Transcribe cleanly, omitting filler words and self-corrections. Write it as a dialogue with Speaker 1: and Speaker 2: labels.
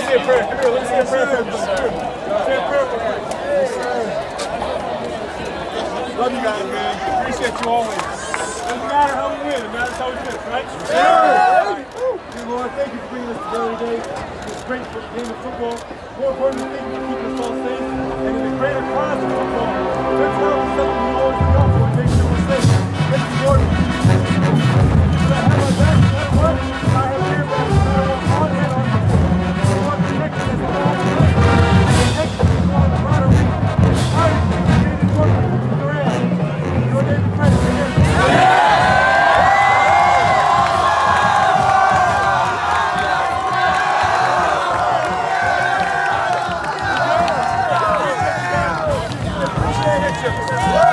Speaker 1: say a prayer. Come here, let's say a prayer. Say a prayer. Love you guys, man. Appreciate you always. Doesn't matter how we win, it matters how we finish, right? Sure. Dear Lord, thank you for bringing us together today. It's great for the game of football. More importantly, thank you for keeping us all safe. And in the greater cause of football, let's help something we always look out for and make sure we're safe. Thank you, Lord. I have my back, no matter what. I have your back, no matter what. On and on. Lord, protect us as well. Protect us as well. Right away. All right, we need to work with the Rams. Your name is praise. Amen. Appreciate it.